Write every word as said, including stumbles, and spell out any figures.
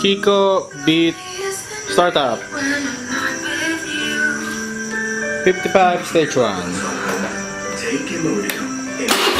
Kiko Beat Startup. fifty-five stage one. Take Imodium.